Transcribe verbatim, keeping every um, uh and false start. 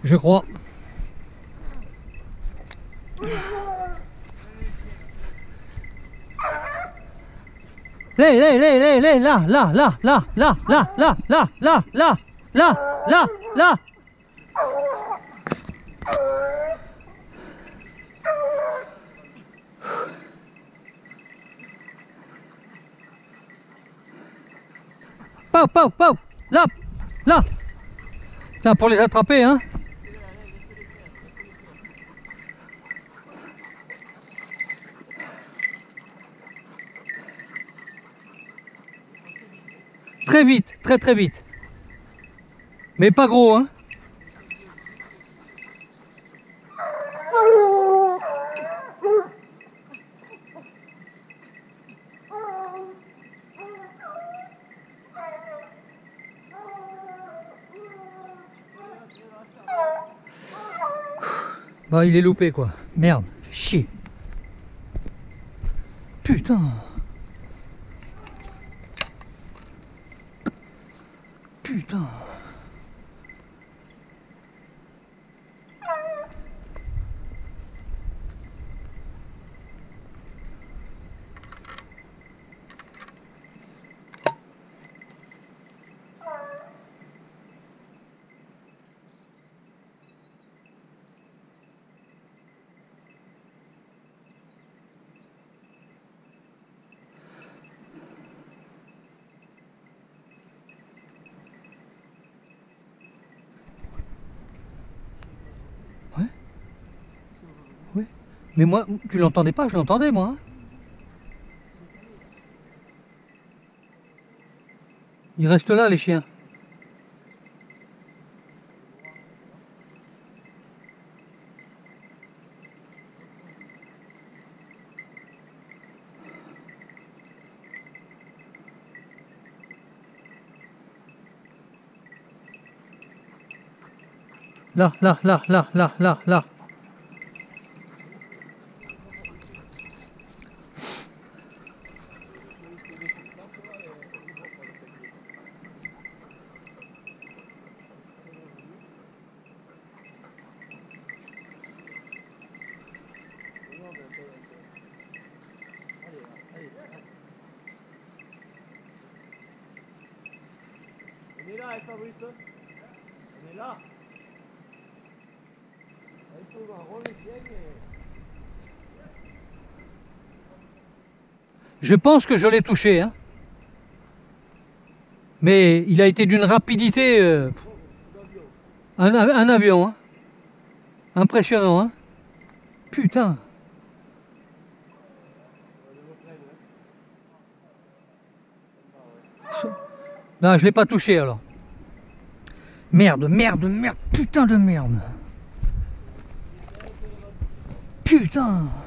Je crois. Là, là, là, là, là, là, là, là, là, là, là, là, là, là, là, là, là, là. Pau, pau, pau, là, là. Putain, pour les attraper, hein. Très vite, très très vite. Mais pas gros, hein. Bah il est loupé quoi. Merde, chier. Putain. Putain. Ouais. Ouais. Mais moi, tu l'entendais pas, je l'entendais moi. Hein. Ils restent là les chiens. Là, là, là, là, là, là, là. On est là avec Fabrice. On est là. Il faut un rôle chien, mais... Je pense que je l'ai touché, hein. Mais il a été d'une rapidité... Euh, un, un avion, hein. Impressionnant, hein. Putain. Non, je l'ai pas touché alors. Merde, merde, merde, putain de merde. Putain.